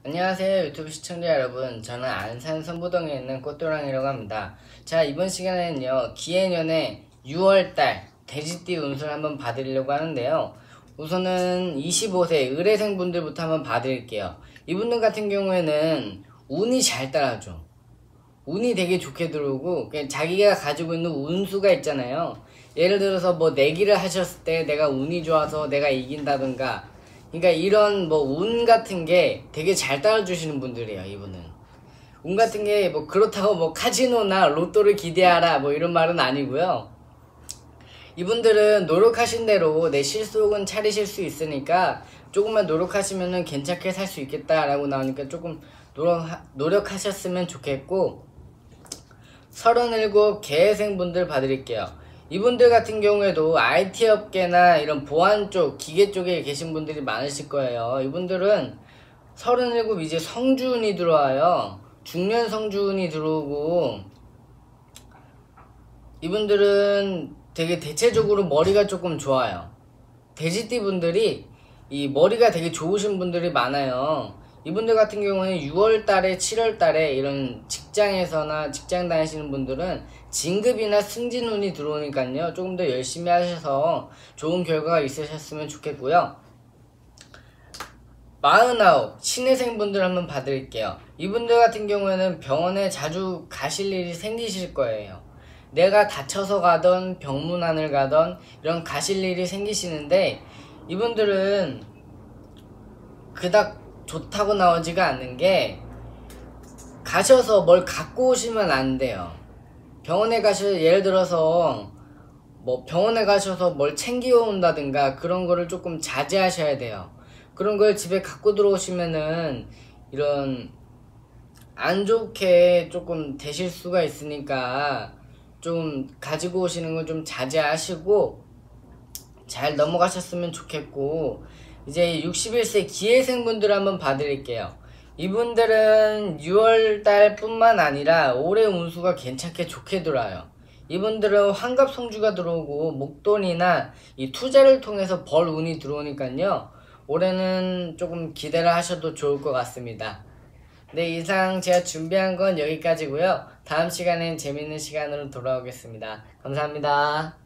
안녕하세요 유튜브 시청자 여러분, 저는 안산 선부동에 있는 꽃도랑이라고 합니다. 자, 이번 시간에는요 기해년의 6월달 돼지띠 운수를 한번 봐드리려고 하는데요, 우선은 25세 의뢰생 분들부터 한번 봐드릴게요. 이분들 같은 경우에는 운이 잘 따라줘. 운이 되게 좋게 들어오고, 그냥 자기가 가지고 있는 운수가 있잖아요. 예를 들어서 뭐 내기를 하셨을 때 내가 운이 좋아서 내가 이긴다든가, 그러니까 이런 뭐 운 같은 게 되게 잘 따라주시는 분들이에요. 이분은 운 같은 게 뭐 그렇다고 뭐 카지노나 로또를 기대하라 뭐 이런 말은 아니고요. 이분들은 노력하신 대로 내 실속은 차리실 수 있으니까 조금만 노력하시면은 괜찮게 살 수 있겠다라고 나오니까 조금 노력하셨으면 좋겠고, 37 개회생분들 봐드릴게요. 이분들 같은 경우에도 IT 업계나 이런 보안 쪽, 기계 쪽에 계신 분들이 많으실 거예요. 이분들은 37 이제 성주운이 들어와요. 중년 성주운이 들어오고, 이분들은 되게 대체적으로 머리가 조금 좋아요. 돼지띠 분들이 이 머리가 되게 좋으신 분들이 많아요. 이분들 같은 경우는 6월달에 7월달에 이런 직장에서나 직장 다니시는 분들은 진급이나 승진운이 들어오니까요, 조금 더 열심히 하셔서 좋은 결과가 있으셨으면 좋겠고요. 49 신혜생 분들 한번 봐드릴게요. 이분들 같은 경우에는 병원에 자주 가실 일이 생기실 거예요. 내가 다쳐서 가던 병문안을 가던 이런 가실 일이 생기시는데, 이분들은 그닥 좋다고 나오지가 않는 게, 가셔서 뭘 갖고 오시면 안 돼요. 병원에 가셔서 예를 들어서 뭐 병원에 가셔서 뭘 챙겨 온다든가 그런 거를 조금 자제하셔야 돼요. 그런 걸 집에 갖고 들어오시면은 이런 안 좋게 조금 되실 수가 있으니까 좀 가지고 오시는 걸 좀 자제하시고 잘 넘어가셨으면 좋겠고, 이제 61세 기해생분들 한번 봐드릴게요. 이분들은 6월달 뿐만 아니라 올해 운수가 괜찮게 좋게 들어와요. 이분들은 환갑성주가 들어오고 목돈이나 이 투자를 통해서 벌 운이 들어오니까요, 올해는 조금 기대를 하셔도 좋을 것 같습니다. 네, 이상 제가 준비한 건 여기까지고요. 다음 시간엔 재밌는 시간으로 돌아오겠습니다. 감사합니다.